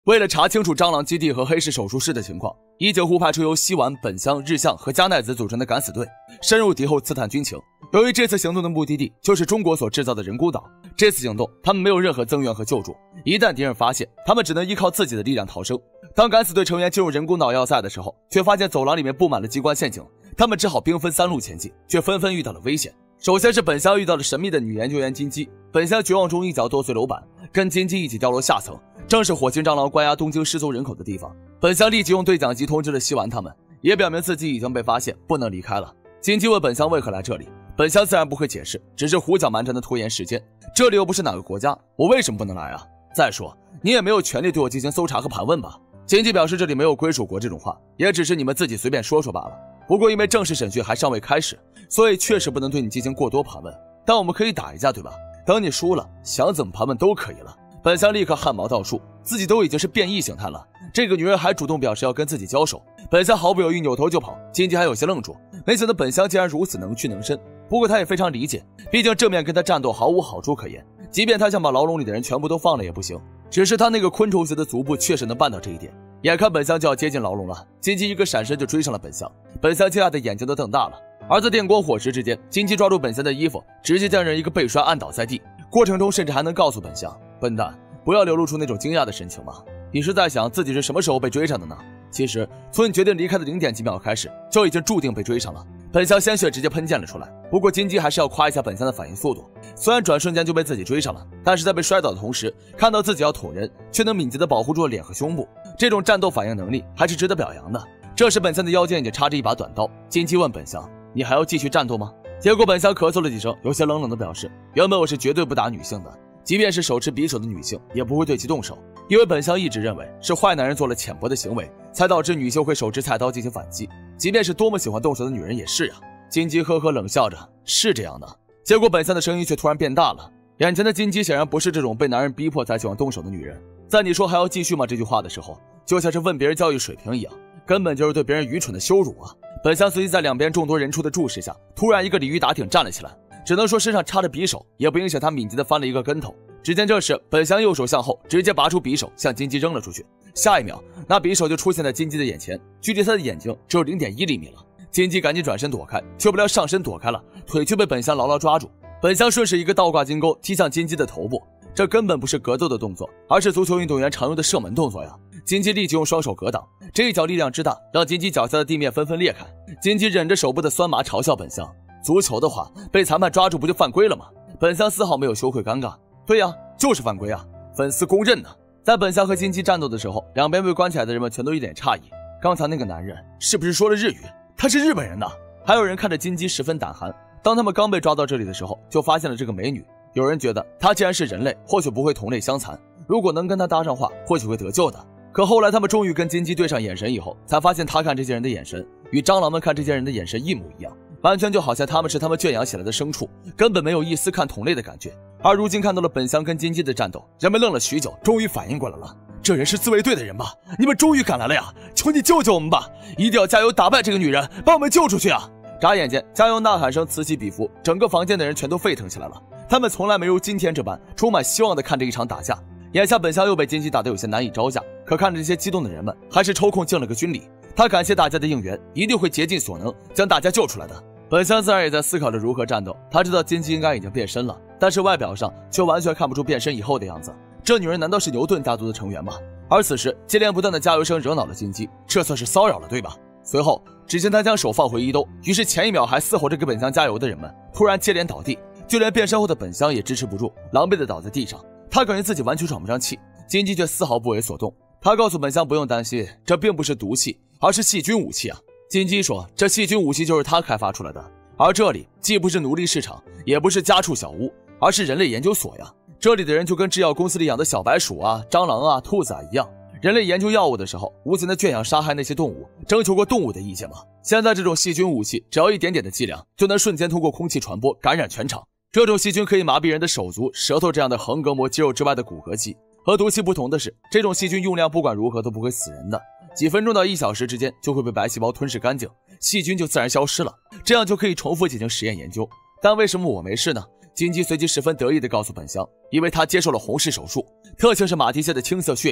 为了查清楚蟑螂基地和黑市手术室的情况，伊久户派出由西丸、本乡、日向和加奈子组成的敢死队，深入敌后刺探军情。由于这次行动的目的地就是中国所制造的人工岛，这次行动他们没有任何增援和救助，一旦敌人发现，他们只能依靠自己的力量逃生。当敢死队成员进入人工岛要塞的时候，却发现走廊里面布满了机关陷阱，他们只好兵分3路前进，却纷纷遇到了危险。首先是本乡遇到了神秘的女研究员金姬，本乡绝望中一脚剁碎楼板，跟金姬一起掉落下层，正是火星蟑螂关押东京失踪人口的地方。本乡立即用对讲机通知了西丸他们，也表明自己已经被发现，不能离开了。金姬问本乡为何来这里，本乡自然不会解释，只是胡搅蛮缠的拖延时间。这里又不是哪个国家，我为什么不能来啊？再说你也没有权利对我进行搜查和盘问吧。金姬表示这里没有归属国这种话，也只是你们自己随便说说罢了。不过因为正式审讯还尚未开始，所以确实不能对你进行过多盘问，但我们可以打一架对吧？等你输了，想怎么盘问都可以了。本乡立刻汗毛倒竖，自己都已经是变异形态了，这个女人还主动表示要跟自己交手。本乡毫不犹豫扭头就跑，金姬还有些愣住，没想到本乡竟然如此能屈能伸。不过他也非常理解，毕竟正面跟他战斗毫无好处可言，即便他想把牢笼里的人全部都放了也不行，只是他那个昆虫型的足部确实能办到这一点。眼看本乡就要接近牢笼了，金姬一个闪身就追上了本乡，本乡惊讶的眼睛都瞪大了。而在电光火石之间，金姬抓住本乡的衣服，直接将人一个背摔按倒在地，过程中甚至还能告诉本乡，笨蛋，不要流露出那种惊讶的神情嘛，你是在想自己是什么时候被追上的呢？其实从你决定离开的0点几秒开始，就已经注定被追上了。本乡鲜血直接喷溅了出来，不过金姬还是要夸一下本乡的反应速度，虽然转瞬间就被自己追上了，但是在被摔倒的同时，看到自己要捅人，却能敏捷地保护住了脸和胸部，这种战斗反应能力还是值得表扬的。这时本乡的腰间已经插着一把短刀，金姬问本乡，你还要继续战斗吗？结果本乡咳嗽了几声，有些冷冷地表示，原本我是绝对不打女性的，即便是手持匕首的女性也不会对其动手，因为本乡一直认为是坏男人做了浅薄的行为，才导致女性会手持菜刀进行反击，即便是多么喜欢动手的女人也是呀。金姬呵呵冷笑着，是这样的。结果本乡的声音却突然变大了，眼前的金姬显然不是这种被男人逼迫才喜欢动手的女人，在你说还要继续吗这句话的时候，就像是问别人教育水平一样，根本就是对别人愚蠢的羞辱啊。本乡随即在两边众多人畜的注视下，突然一个鲤鱼打挺站了起来，只能说身上插着匕首，也不影响他敏捷地翻了一个跟头。只见这时本乡右手向后，直接拔出匕首向金姬扔了出去，下一秒那匕首就出现在金姬的眼前，距离他的眼睛只有 0.1 厘米了。金姬赶紧转身躲开，却不料上身躲开了，腿却被本乡牢牢抓住。本乡顺势一个倒挂金钩踢向金姬的头部，这根本不是格斗的动作，而是足球运动员常用的射门动作呀。金姬立即用双手格挡，这一脚力量之大，让金姬脚下的地面纷纷裂开。金姬忍着手部的酸麻嘲笑本乡，足球的话被裁判抓住不就犯规了吗？本乡丝毫没有羞愧尴尬，对呀，就是犯规啊，粉丝公认呢。在本乡和金姬战斗的时候，两边被关起来的人们全都一脸诧异，刚才那个男人是不是说了日语？他是日本人呢。还有人看着金姬十分胆寒，当他们刚被抓到这里的时候，就发现了这个美女。有人觉得她既然是人类，或许不会同类相残，如果能跟她搭上话，或许会得救的。可后来他们终于跟金姬对上眼神以后，才发现他看这些人的眼神与蟑螂们看这些人的眼神一模一样，完全就好像他们是他们圈养起来的牲畜，根本没有一丝看同类的感觉。而如今看到了本乡跟金姬的战斗，人们愣了许久，终于反应过来了，这人是自卫队的人吧？你们终于赶来了呀！求你救救我们吧！一定要加油打败这个女人，把我们救出去啊！眨眼间，加油呐喊声此起彼伏，整个房间的人全都沸腾起来了。他们从来没如今天这般充满希望地看着一场打架。眼下本乡又被金姬打得有些难以招架，可看着这些激动的人们，还是抽空敬了个军礼。他感谢大家的应援，一定会竭尽所能将大家救出来的。本乡自然也在思考着如何战斗，他知道金姬应该已经变身了，但是外表上却完全看不出变身以后的样子。这女人难道是牛顿家族的成员吗？而此时接连不断的加油声惹恼了金姬，这算是骚扰了对吧？随后只见他将手放回衣兜，于是前一秒还嘶吼着给本乡加油的人们突然接连倒地，就连变身后的本乡也支持不住，狼狈地倒在地上。他感觉自己完全喘不上气，金姬却丝毫不为所动。他告诉本乡不用担心，这并不是毒气，而是细菌武器啊。金姬说这细菌武器就是他开发出来的，而这里既不是奴隶市场，也不是家畜小屋，而是人类研究所呀。这里的人就跟制药公司里养的小白鼠啊、蟑螂啊、兔子啊一样，人类研究药物的时候无情的圈养杀害那些动物，征求过动物的意见吗？现在这种细菌武器只要一点点的剂量，就能瞬间通过空气传播，感染全场。这种细菌可以麻痹人的手足、舌头这样的横膈膜肌肉之外的骨骼肌。和毒气不同的是，这种细菌用量不管如何都不会死人的，几分钟到1小时之间就会被白细胞吞噬干净，细菌就自然消失了，这样就可以重复进行实验研究。但为什么我没事呢？金姬随即十分得意地告诉本乡，因为他接受了红氏手术，特性是马蹄蟹的青色血液，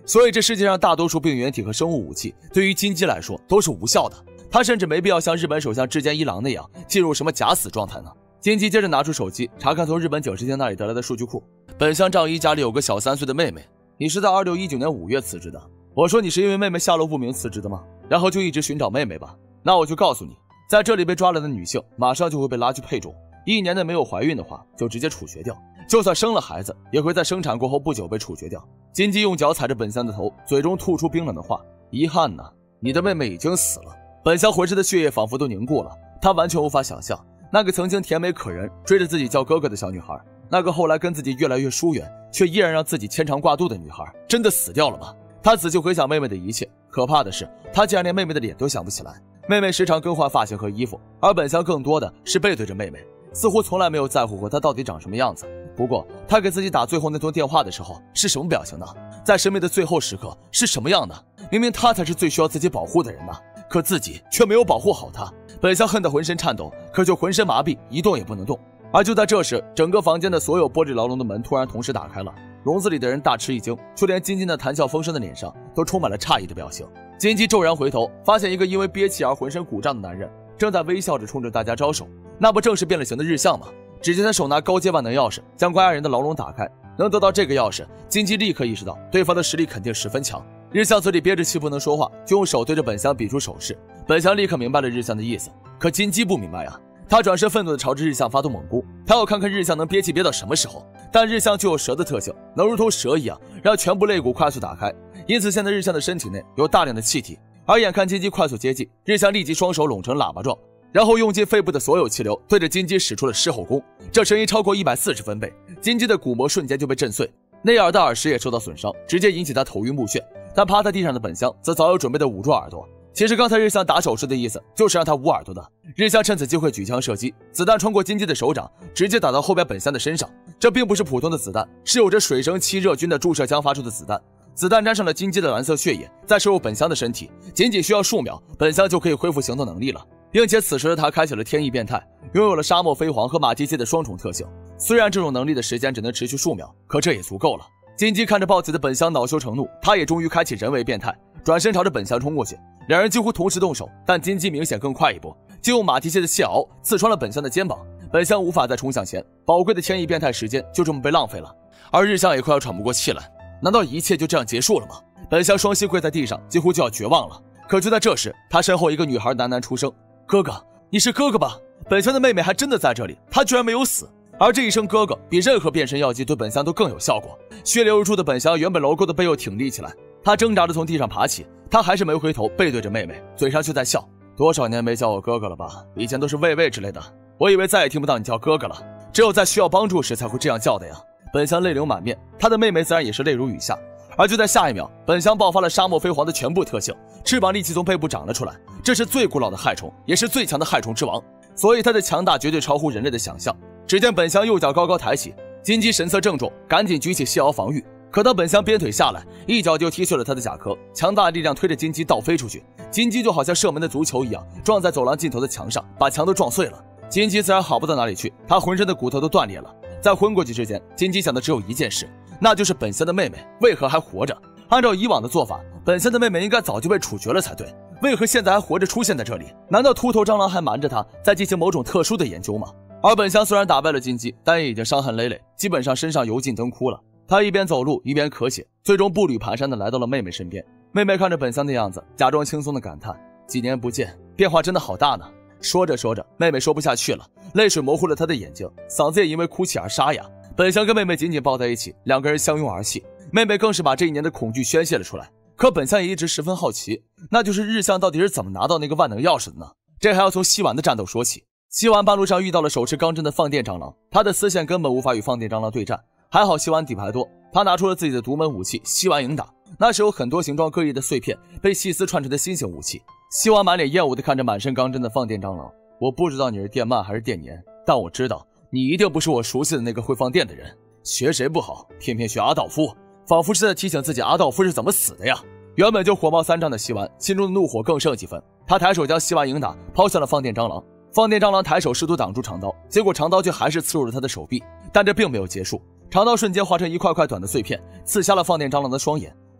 所以这世界上大多数病原体和生物武器对于金鸡来说都是无效的，他甚至没必要像日本首相志坚一郎那样进入什么假死状态呢。金鸡接着拿出手机查看从日本警视厅那里得来的数据库，本乡仗一家里有个小3岁的妹妹，你是在2619年5月辞职的。我说你是因为妹妹下落不明辞职的吗？然后就一直寻找妹妹吧。那我就告诉你，在这里被抓来的女性马上就会被拉去配种，1年内没有怀孕的话就直接处决掉，就算生了孩子也会在生产过后不久被处决掉。金鸡用脚踩着本乡的头，嘴中吐出冰冷的话，遗憾呐，你的妹妹已经死了。本乡浑身的血液仿佛都凝固了，他完全无法想象那个曾经甜美可人追着自己叫哥哥的小女孩，那个后来跟自己越来越疏远却依然让自己牵肠挂肚的女孩真的死掉了吗？他仔细回想妹妹的一切，可怕的是他竟然连妹妹的脸都想不起来。妹妹时常更换发型和衣服，而本乡更多的是背对着妹妹，似乎从来没有在乎过她到底长什么样子。不过他给自己打最后那通电话的时候是什么表情呢？在生命的最后时刻是什么样的？明明他才是最需要自己保护的人呢，可自己却没有保护好他。本乡恨得浑身颤抖，可就浑身麻痹，一动也不能动。而就在这时，整个房间的所有玻璃牢笼的门突然同时打开了，笼子里的人大吃一惊，就连金金那谈笑风生的脸上都充满了诧异的表情。金鸡骤然回头，发现一个因为憋气而浑身鼓胀的男人正在微笑着冲着大家招手，那不正是变了形的日向吗？只见他手拿高阶万能钥匙将关押人的牢笼打开，能得到这个钥匙，金鸡立刻意识到对方的实力肯定十分强。日向嘴里憋着气不能说话，就用手对着本乡比出手势。本乡立刻明白了日向的意思，可金鸡不明白呀。他转身愤怒地朝着日向发动猛攻，他要看看日向能憋气憋到什么时候。但日向具有蛇的特性，能如同蛇一样让全部肋骨快速打开，因此现在日向的身体内有大量的气体。而眼看金鸡快速接近，日向立即双手拢成喇叭状，然后用尽肺部的所有气流对着金鸡使出了狮吼功，这声音超过140分贝，金鸡的鼓膜瞬间就被震碎，内耳的耳石也受到损伤，直接引起他头晕目眩。但趴在地上的本乡则早有准备的捂住耳朵。其实刚才日向打手势的意思就是让他捂耳朵的。日向趁此机会举枪射击，子弹穿过金鸡的手掌，直接打到后边本乡的身上。这并不是普通的子弹，是有着水生气热菌的注射枪发出的子弹。子弹沾上了金鸡的蓝色血液，再射入本乡的身体，仅需要数秒，本乡就可以恢复行动能力了。并且此时的他开启了天翼变态，拥有了沙漠飞蝗和马蹄蟹的双重特性。虽然这种能力的时间只能持续数秒，可这也足够了。金鸡看着暴起的本乡恼羞成怒，他也终于开启人为变态，转身朝着本乡冲过去。两人几乎同时动手，但金鸡明显更快一步，就用马蹄蟹的蟹螯刺穿了本乡的肩膀。本乡无法再冲向前，宝贵的天翼变态时间就这么被浪费了。而日向也快要喘不过气来，难道一切就这样结束了吗？本乡双膝跪在地上，几乎就要绝望了。可就在这时，他身后一个女孩喃喃出声：“哥哥，你是哥哥吧？”本乡的妹妹还真的在这里，她居然没有死。而这一声哥哥比任何变身药剂对本乡都更有效果。血流如注的本乡原本楼沟的背又挺立起来，他挣扎着从地上爬起，他还是没回头，背对着妹妹，嘴上却在笑。多少年没叫我哥哥了吧？以前都是喂喂之类的，我以为再也听不到你叫哥哥了，只有在需要帮助时才会这样叫的呀。本乡泪流满面，他的妹妹自然也是泪如雨下。而就在下一秒，本乡爆发了沙漠飞蝗的全部特性，翅膀立即从背部长了出来，这是最古老的害虫，也是最强的害虫之王，所以它的强大绝对超乎人类的想象。只见本乡右脚高高抬起，金鸡神色郑重，赶紧举起蟹螯防御。可当本乡鞭腿下来，一脚就踢碎了他的甲壳，强大的力量推着金鸡倒飞出去，金鸡就好像射门的足球一样，撞在走廊尽头的墙上，把墙都撞碎了。金鸡自然好不到哪里去，他浑身的骨头都断裂了。在昏过去之前，金鸡想的只有一件事，那就是本乡的妹妹为何还活着。按照以往的做法，本乡的妹妹应该早就被处决了才对，为何现在还活着出现在这里？难道秃头蟑螂还瞒着他，在进行某种特殊的研究吗？而本乡虽然打败了金鸡，但也已经伤痕累累，基本上身上油尽灯枯了。他一边走路一边咳血，最终步履蹒跚地来到了妹妹身边。妹妹看着本乡的样子，假装轻松地感叹：“几年不见，变化真的好大呢。”说着说着，妹妹说不下去了，泪水模糊了她的眼睛，嗓子也因为哭泣而沙哑。本乡跟妹妹紧紧抱在一起，两个人相拥而泣。妹妹更是把这一年的恐惧宣泄了出来。可本乡也一直十分好奇，那就是日向到底是怎么拿到那个万能钥匙的呢？这还要从西丸的战斗说起。西丸半路上遇到了手持钢针的放电蟑螂，他的丝线根本无法与放电蟑螂对战，还好西丸底牌多，他拿出了自己的独门武器西丸迎打，那是有很多形状各异的碎片被细丝串成的新型武器。西丸满脸厌恶地看着满身钢针的放电蟑螂，我不知道你是电鳗还是电粘，但我知道你一定不是我熟悉的那个会放电的人。学谁不好，偏偏学阿道夫，仿佛是在提醒自己阿道夫是怎么死的呀。原本就火冒三丈的西丸心中的怒火更盛几分，他抬手将西丸迎打抛向了放电蟑螂。放电蟑螂抬手试图挡住长刀，结果长刀却还是刺入了他的手臂，但这并没有结束，长刀瞬间化成一块块短的碎片，刺瞎了放电蟑螂的双眼。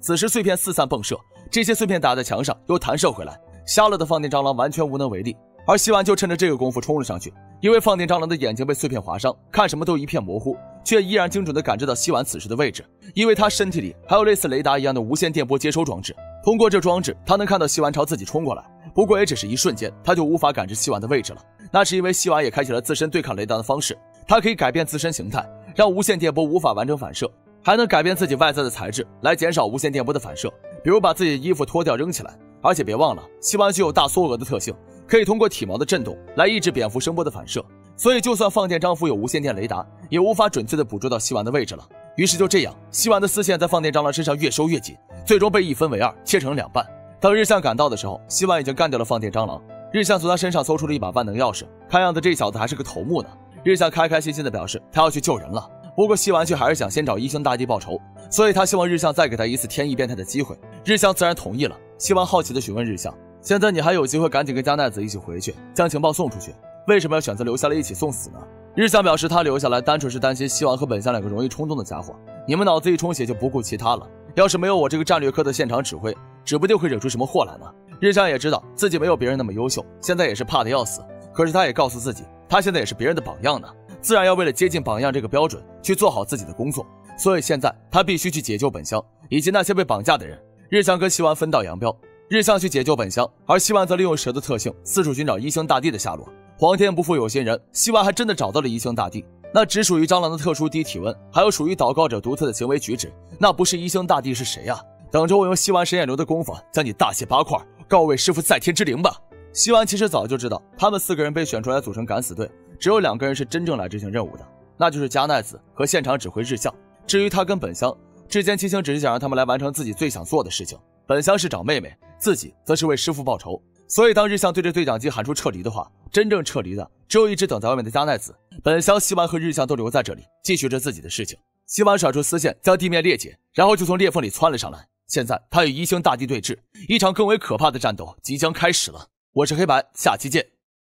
此时碎片四散迸射，这些碎片打在墙上又弹射回来，瞎了的放电蟑螂完全无能为力。而希完就趁着这个功夫冲了上去，因为放电蟑螂的眼睛被碎片划伤，看什么都一片模糊，却依然精准地感知到希完此时的位置，因为他身体里还有类似雷达一样的无线电波接收装置。通过这装置，他能看到希完朝自己冲过来，不过也只是一瞬间，他就无法感知希完的位置了。那是因为希完也开启了自身对抗雷达的方式，他可以改变自身形态，让无线电波无法完整反射，还能改变自己外在的材质来减少无线电波的反射，比如把自己的衣服脱掉扔起来。而且别忘了，希完具有大缩额的特性，可以通过体毛的震动来抑制蝙蝠声波的反射，所以就算放电蟑蝠有无线电雷达，也无法准确地捕捉到希完的位置了。于是就这样，希完的丝线在放电蟑螂身上越收越紧，最终被一分为二，切成两半。等日向赶到的时候，希完已经干掉了放电蟑螂。日向从他身上搜出了一把万能钥匙，看样子这小子还是个头目呢。日向开开心心地表示他要去救人了，不过希完却还是想先找一星大帝报仇，所以他希望日向再给他一次天意变态的机会。日向自然同意了。希完好奇地询问日向，现在你还有机会赶紧跟加奈子一起回去，将情报送出去，为什么要选择留下来一起送死呢？日向表示他留下来单纯是担心希完和本香两个容易冲动的家伙，你们脑子一充血就不顾其他了，要是没有我这个战略科的现场指挥，指不定会惹出什么祸来呢。日向也知道自己没有别人那么优秀，现在也是怕得要死，可是他也告诉自己，他现在也是别人的榜样呢，自然要为了接近榜样这个标准去做好自己的工作，所以现在他必须去解救本香以及那些被绑架的人。日向跟希完分道扬镳，日向去解救本香，而希完则利用蛇的特性四处寻找一星大帝的下落。皇天不负有心人，希完还真的找到了一星大帝，那只属于蟑螂的特殊低体温，还有属于祷告者独特的行为举止，那不是一星大帝是谁啊？等着我用希完神眼流的功夫将你大卸八块，告慰师傅在天之灵吧。希完其实早就知道他们4个人被选出来组成敢死队，只有2个人是真正来执行任务的，那就是加奈子和现场指挥日向。至于他跟本香之间，七星只是想让他们来完成自己最想做的事情。本香是找妹妹，自己则是为师父报仇，所以当日向对着对讲机喊出撤离的话，真正撤离的只有一直等在外面的加奈子。本香、希完和日向都留在这里，继续着自己的事情。希完甩出丝线将地面裂解，然后就从裂缝里窜了上来。现在他与一星大帝对峙，一场更为可怕的战斗即将开始了。我是黑白，下期见。